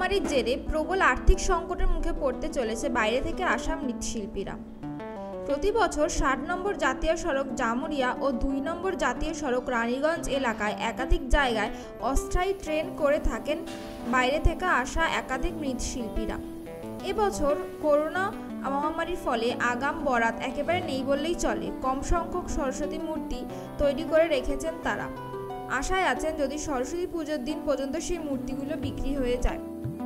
মহামারীর জেরে প্রবল আর্থিক সংকটের মুখে পড়তে চলেছে বাইরে থেকে আসা মৃৎশিল্পীরা। প্রতি বছর 60 নম্বর জাতীয় সড়ক জামুরিয়া ও 2 নম্বর জাতীয় সড়ক রানীগঞ্জ এলাকায় একাধিক জায়গায় অস্থায়ী ট্রেন করে থাকেন বাইরে থেকে আসা একাধিক মৃৎশিল্পীরা। এবছর করোনা মহামারীর ফলে আগাম বরাত একেবারে নেই বললেই চলে। কম সংখ্যক সরস্বতী মূর্তি তৈরি করে রেখেছেন তারা। আশায় আছেন যদি সরস্বতী পুজোর দিন পর্যন্ত সেই মূর্তিগুলো বিক্রি হয়ে যায়।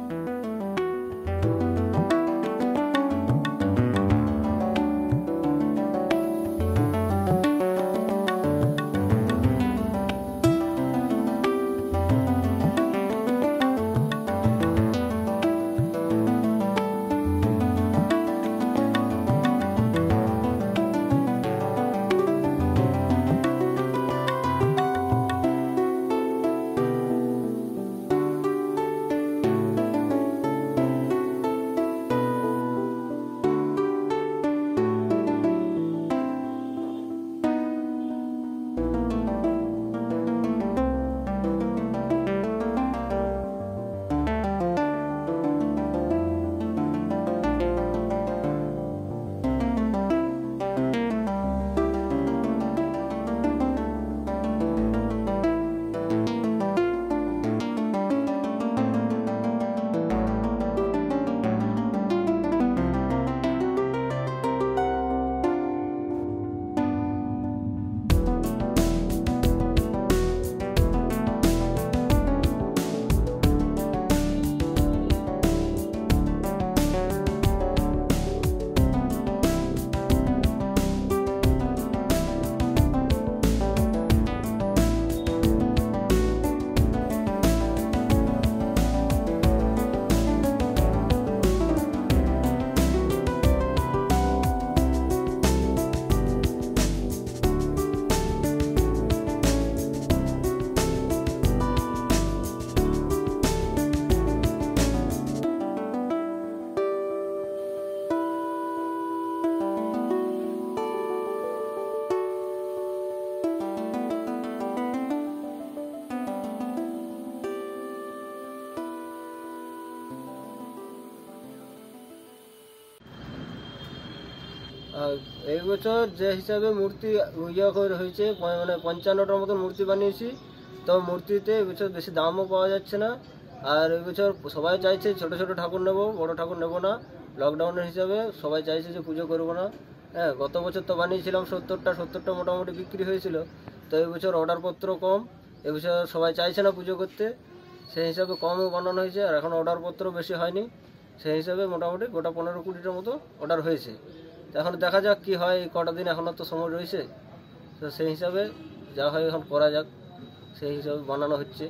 এই বছর যে হিসাবে মূর্তি হয়েছে মানে 55টার মতন মূর্তি বানিয়েছি, তো মূর্তিতে এবছর বেশি দামও পাওয়া যাচ্ছে না। আর এই বছর সবাই চাইছে ছোট ছোট ঠাকুর নেব, বড় ঠাকুর নেব না। লকডাউনের হিসাবে সবাই চাইছে যে পুজো করবো না। হ্যাঁ, গত বছর তো বানিয়েছিলাম 70টা মোটামুটি বিক্রি হয়েছিল। তো এই বছর অর্ডারপত্র কম, এবছর সবাই চাইছে না পুজো করতে, সেই হিসাবে কমও বানানো হয়েছে। আর এখন অর্ডারপত্র বেশি হয়নি, সেই হিসাবে মোটামুটি গোটা 15-20টার মতো অর্ডার হয়েছে। এখন দেখা যাক কি হয়, কটা দিন এখনো তো সময় রয়েছে, তো সেই হিসাবে যা হয় এখন করা যাক, সেই হিসাবে বানানো হচ্ছে।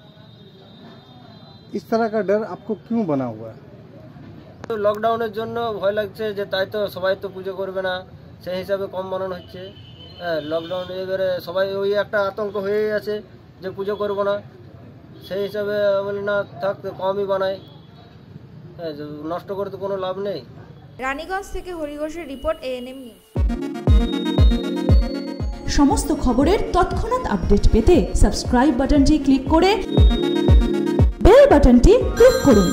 इस तरह का डर आपको क्यों बना हुआ है? লকডাউনের জন্য ভয় লাগছে যে তাই তো সবাই তো পুজো করবে না, সেই হিসাবে কম বানানো হচ্ছে। হ্যাঁ, লকডাউন এবারে সবাই ওই একটা আতঙ্ক হয়েই আছে যে পুজো করবো না, সেই হিসাবে বলি না থাক কমই বানাই। হ্যাঁ, নষ্ট করে তো কোনো লাভ নেই। রানীগঞ্জ থেকে হরি ঘোষের রিপোর্ট, ANM নিউজ। সমস্ত খবরের তৎক্ষণাৎ আপডেট পেতে সাবস্ক্রাইব বাটনটি ক্লিক করে বেল বাটনটি ক্লিক করুন।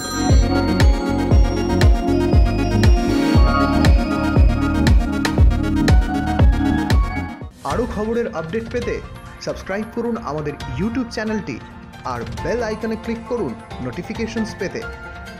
আরও খবরের আপডেট পেতে সাবস্ক্রাইব করুন আমাদের ইউটিউব চ্যানেলটি আর বেল আইকনে ক্লিক করুন নোটিফিকেশনস পেতে।